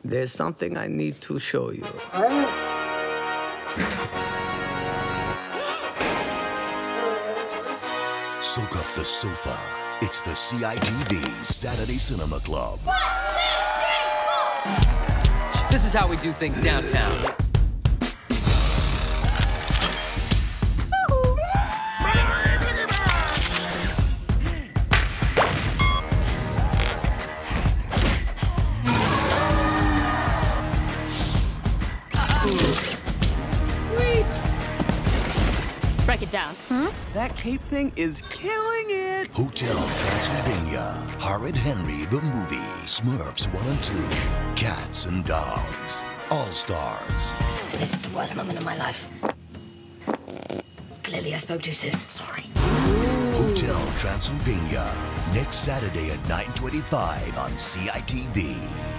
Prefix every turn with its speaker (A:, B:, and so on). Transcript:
A: There's something I need to show you.
B: Soak up the sofa. It's the CITV Saturday Cinema Club.
C: 1, 2, 3, 4!
D: This is how we do things downtown.
C: Break it down.
E: That cape thing is killing it.
B: Hotel Transylvania. Horrid Henry the movie. Smurfs 1 and 2. Cats and dogs. All stars.
F: This is the worst moment of my life. Clearly I spoke too soon. Sorry.
B: Hotel Transylvania. Next Saturday at 9:25 on CITV.